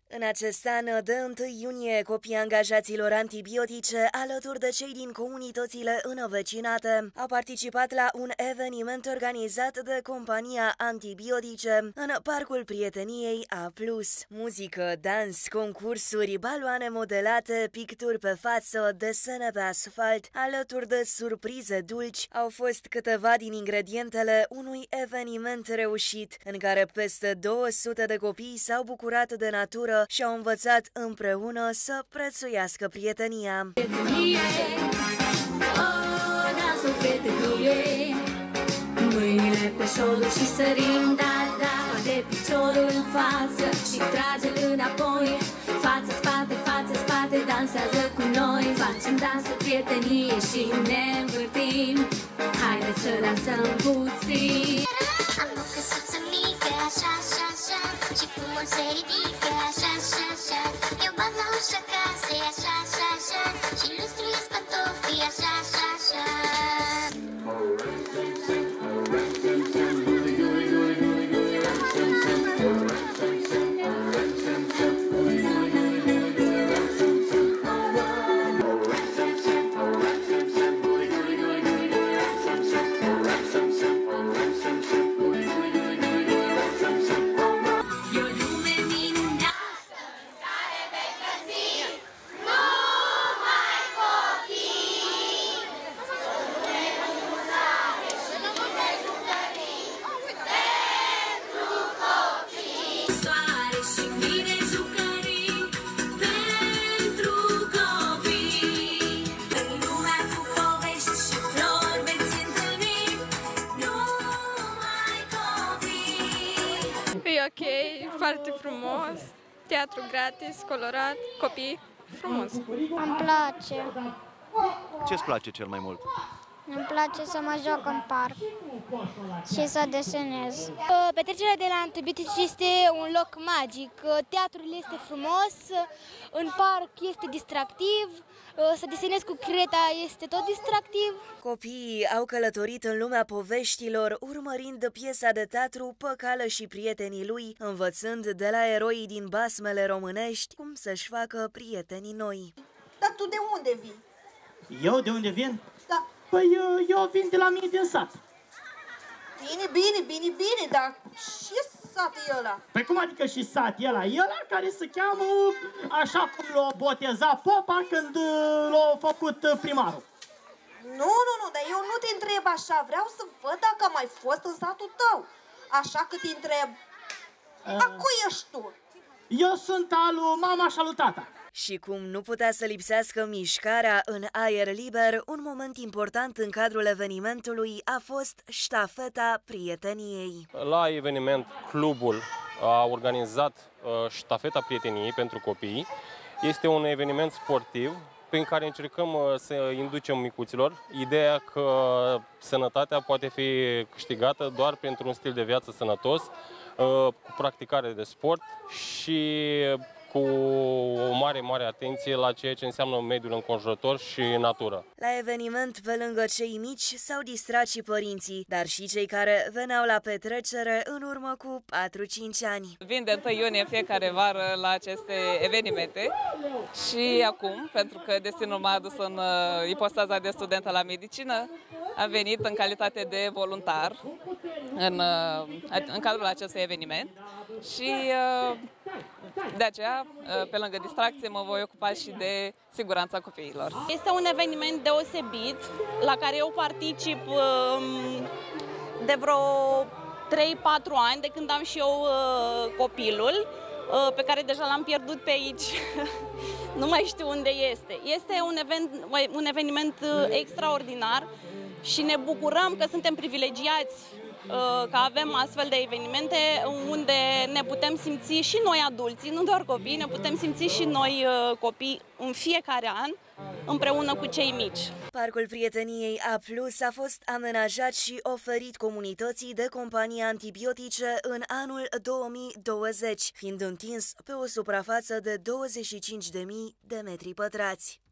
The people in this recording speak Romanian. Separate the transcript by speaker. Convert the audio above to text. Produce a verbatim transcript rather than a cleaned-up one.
Speaker 1: În acest an, de întâi iunie, copiii angajaților antibiotice, alături de cei din comunitățile învecinate, au participat la un eveniment organizat de compania Antibiotice în Parcul Prieteniei A plus. Muzică, dans, concursuri, baloane modelate, picturi pe față, desene pe asfalt, alături de surprize dulci, au fost câteva din ingredientele unui eveniment reușit, în care peste două sute de copii s-au bucurat de natură și au învățat împreună să prețuiască prietenia.
Speaker 2: Prietenie, oh, dansul prietenie, mâinile pe șolduri și sărim, da, da, de piciorul în față și trage-l înapoi, față, spate, față, spate, dansează cu noi, facem dansul prietenie și ne învârtim, haideți să dansăm puțin.
Speaker 3: Am o căsuță mică, așa, așa, așa, și frumos se ridică, așa, așa, așa. Eu bat la ușa casei, așa, așa, așa, și lustruiesc pantofii, așa, așa, așa.
Speaker 4: E ok, foarte frumos, teatru gratis, colorat, copii, frumos.
Speaker 5: Îmi place.
Speaker 6: Ce-ți place cel mai mult?
Speaker 5: Îmi place să mă joc în parc și să desenez.
Speaker 7: Petrecerea de la Antibiotice este un loc magic. Teatrul este frumos, în parc este distractiv, să desenez cu creta este tot distractiv.
Speaker 1: Copiii au călătorit în lumea poveștilor, urmărind piesa de teatru Păcală și prietenii lui, învățând de la eroii din basmele românești cum să-și facă prietenii noi.
Speaker 8: Dar tu de unde vii?
Speaker 9: Eu de unde vin?
Speaker 8: Da.
Speaker 9: Păi eu vin de la mine din sat.
Speaker 8: Bine, bine, bine, bine, dar ce sat e ăla?
Speaker 9: Păi cum adică și sat e ăla? E ăla care se cheamă așa cum l-a botezat popa când l-a făcut primarul.
Speaker 8: Nu, nu, nu, dar eu nu te întreb așa, vreau să văd dacă am mai fost în satul tău. Așa că te întreb, a cui ești tu?
Speaker 9: Eu sunt al lui mama și al lui tata.
Speaker 1: Și cum nu putea să lipsească mișcarea în aer liber, un moment important în cadrul evenimentului a fost ștafeta prieteniei.
Speaker 10: La eveniment, clubul a organizat uh, ștafeta prieteniei pentru copii. Este un eveniment sportiv prin care încercăm uh, să inducem micuților ideea că sănătatea poate fi câștigată doar pentru un stil de viață sănătos, uh, cu practicare de sport și cu o mare, mare atenție la ceea ce înseamnă mediul înconjurător și natură.
Speaker 1: La eveniment, pe lângă cei mici, s-au distrat și părinții, dar și cei care veneau la petrecere în urmă cu patru-cinci ani.
Speaker 11: Vin de întâi iunie fiecare vară la aceste evenimente și acum, pentru că destinul m-a adus în ipostaza de studentă la medicină, am venit în calitate de voluntar în, în cadrul acestui eveniment și de aceea, pe lângă distracție, mă voi ocupa și de siguranța copiilor.
Speaker 7: Este un eveniment deosebit la care eu particip de vreo trei patru ani, de când am și eu copilul, pe care deja l-am pierdut pe aici. Nu mai știu unde este. Este un, event, un eveniment extraordinar și ne bucurăm că suntem privilegiați că avem astfel de evenimente unde ne putem simți și noi adulții, nu doar copii, ne putem simți și noi copii în fiecare an împreună cu cei mici.
Speaker 1: Parcul Prieteniei A plus a fost amenajat și oferit comunității de companii Antibiotice în anul două mii douăzeci, fiind întins pe o suprafață de douăzeci și cinci de mii de metri pătrați.